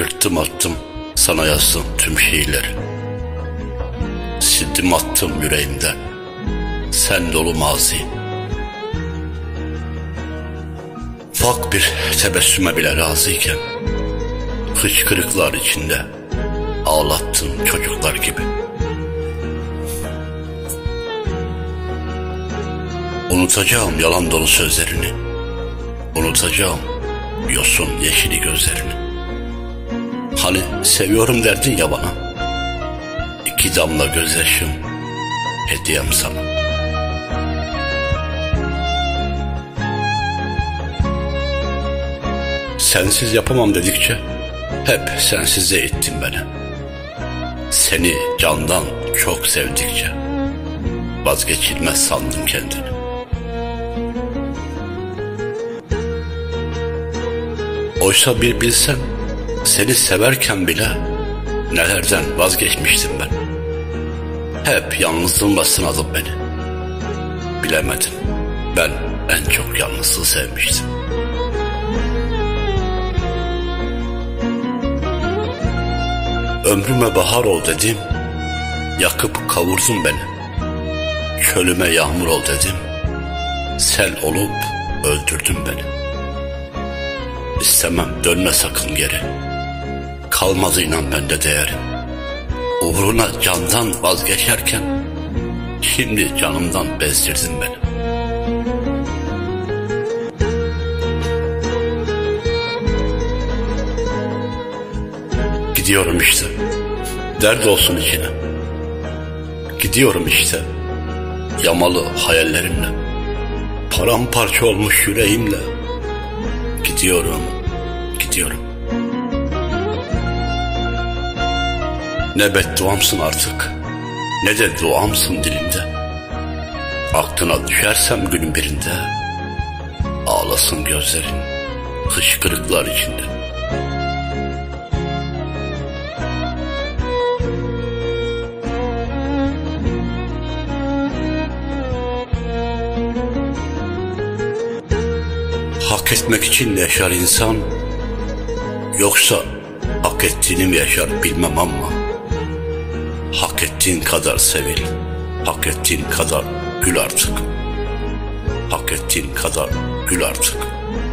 Yırttım attım sana yazdım tüm şiirleri. Sildim attım yüreğimden sen dolu mazi. Ufak bir tebessüme bile razıyken hıçkırıklar içinde ağlattın çocuklar gibi. Unutacağım yalan dolu sözlerini, unutacağım yosun yeşili gözlerini. Hani seviyorum derdin ya bana, 2 damla gözyaşım hediyem sana. Sensiz yapamam dedikçe hep sensize ittin beni. Seni candan çok sevdikçe vazgeçilmez sandım kendini. Oysa bir bilsen seni severken bile nelerden vazgeçmiştim ben. Hep yalnızlığımla sınadın beni. Bilemedin, ben en çok yalnızlığı sevmiştim. Ömrüme bahar ol dedim, yakıp kavurdun beni. Çölüme yağmur ol dedim, sel olup öldürdün beni. İstemem dönme sakın geri, kalmadı inan bende değerim. Uğruna candan vazgeçerken şimdi canımdan bezdirdin beni. Gidiyorum işte, dert olsun içine. Gidiyorum işte, yamalı hayallerimle, paramparça olmuş yüreğimle. Gidiyorum, gidiyorum. Ne bedduamsın artık, ne de duamsın dilimde. Aklına düşersem günün birinde, ağlasın gözlerin hıçkırıklar içinde. Hak etmek için mi yaşar insan, yoksa hak ettiğini mi yaşar bilmem ama hak ettiğin kadar sevil, hak ettiğin kadar gül artık. Hak ettiğin kadar gül artık.